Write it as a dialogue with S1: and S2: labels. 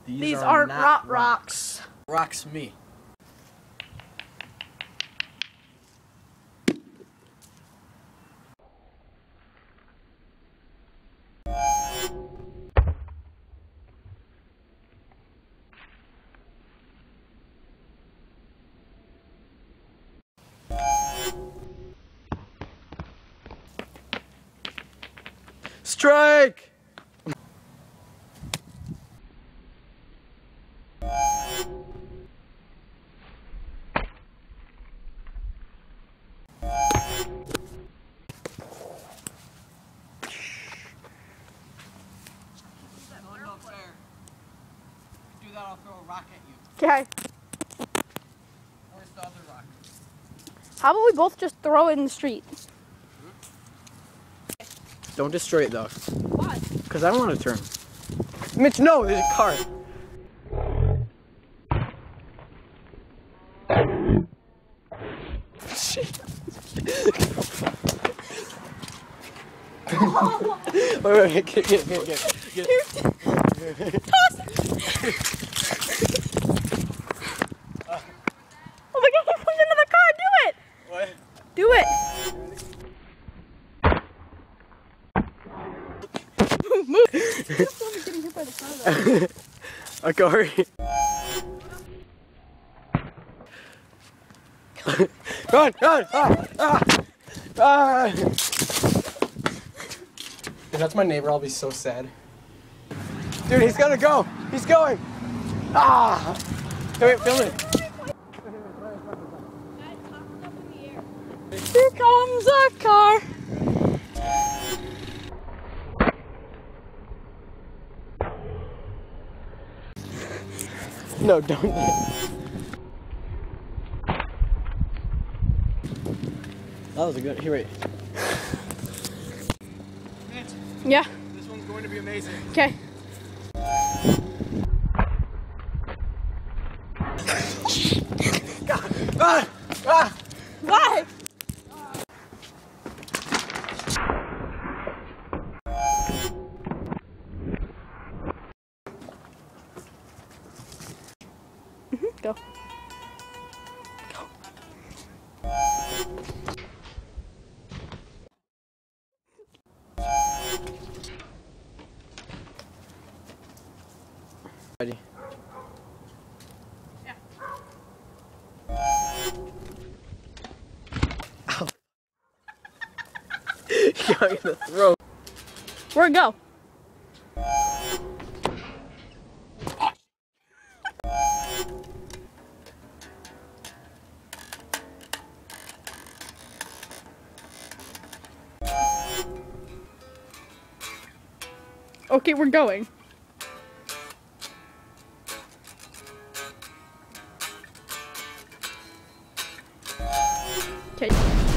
S1: These are not rocks.
S2: Rocks me. Strike! No fair. Do that, I'll throw a rock at you.
S1: Okay.
S2: Where's the other rock?
S1: How about we both just throw it in the street?
S2: Don't destroy it though.
S1: Why?
S2: Because I don't want to turn. Mitch, no, there's a car. Shit. wait, get.
S1: Toss it! Oh my god, he put it into the car, do it!
S2: What?
S1: Do it! Move! Getting hit by the car,
S2: A car. Run! Ah! If that's my neighbor, I'll be so sad. Dude, he's gonna go! He's going! Ah! Wait, film it.
S1: Here comes a car!
S2: No, don't. That was a good. Here, wait. Mitch,
S1: Yeah.
S2: this one's going to be amazing.
S1: Okay. Why? Go.
S2: Ready?
S1: Yeah.
S2: Ow. You got me in the throat.
S1: Where'd it go? Okay, we're going. Okay.